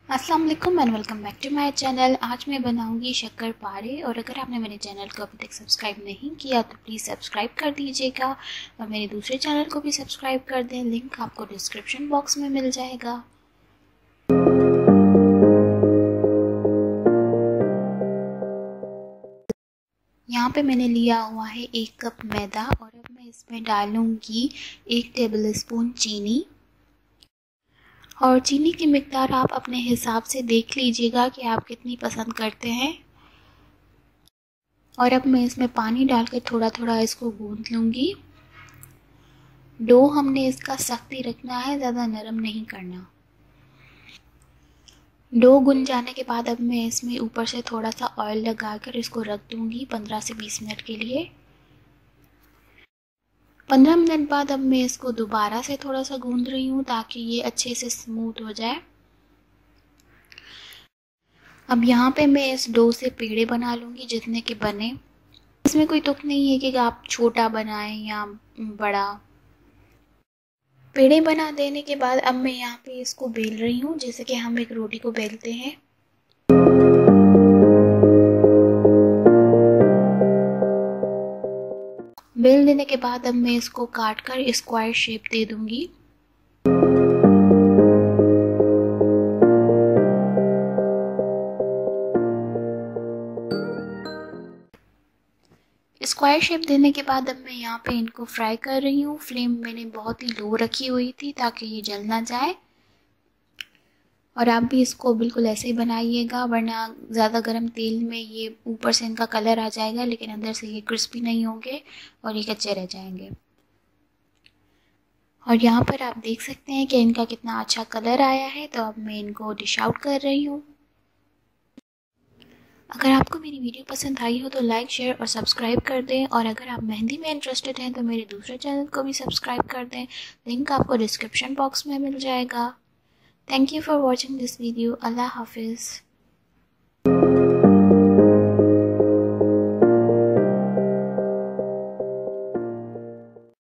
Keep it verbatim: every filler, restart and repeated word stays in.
अस्सलाम वालेकुम and welcome back to my channel. आज मैं बनाऊंगी शक्कर पारे। और अगर आपने मेरे चैनल को अभी तक सब्सक्राइब नहीं किया तो प्लीज़ सब्सक्राइब कर दीजिएगा और मेरे दूसरे चैनल को भी सब्सक्राइब कर दें। लिंक आपको डिस्क्रिप्शन बॉक्स में मिल जाएगा। यहाँ पे मैंने लिया हुआ है एक कप मैदा और अब मैं इसमें डालूंगी एक टेबल स्पून चीनी। और चीनी की मिकदार आप अपने हिसाब से देख लीजिएगा कि आप कितनी पसंद करते हैं। और अब मैं इसमें पानी डाल के थोड़ा थोड़ा इसको गूंथ लूँगी। डो हमने इसका सख्त ही रखना है, ज़्यादा नरम नहीं करना। डो गुन जाने के बाद अब मैं इसमें ऊपर से थोड़ा सा ऑयल लगाकर इसको रख दूँगी पंद्रह से बीस मिनट के लिए। पंद्रह मिनट बाद अब मैं इसको दोबारा से थोड़ा सा गूंद रही हूँ ताकि ये अच्छे से स्मूथ हो जाए। अब यहाँ पे मैं इस डो से पेड़े बना लूँगी जितने के बने। इसमें कोई तुक नहीं है कि आप छोटा बनाएं या बड़ा। पेड़े बना देने के बाद अब मैं यहाँ पे इसको बेल रही हूँ जैसे कि हम एक रोटी को बेलते हैं। बेल देने के बाद अब मैं इसको काट कर स्क्वायर शेप दे दूंगी। स्क्वायर शेप देने के बाद अब मैं यहाँ पे इनको फ्राई कर रही हूँ। फ्लेम मैंने बहुत ही लो रखी हुई थी ताकि ये जल ना जाए। और आप भी इसको बिल्कुल ऐसे ही बनाइएगा, वरना ज़्यादा गर्म तेल में ये ऊपर से इनका कलर आ जाएगा लेकिन अंदर से ये क्रिस्पी नहीं होंगे और ये कच्चे रह जाएंगे। और यहाँ पर आप देख सकते हैं कि इनका कितना अच्छा कलर आया है। तो अब मैं इनको डिश आउट कर रही हूँ। अगर आपको मेरी वीडियो पसंद आई हो तो लाइक शेयर और सब्सक्राइब कर दें। और अगर आप मेहंदी में इंटरेस्टेड हैं तो मेरे दूसरे चैनल को भी सब्सक्राइब कर दें। लिंक आपको डिस्क्रिप्शन बॉक्स में मिल जाएगा। Thank you for watching this video. अल्लाह हाफिज़।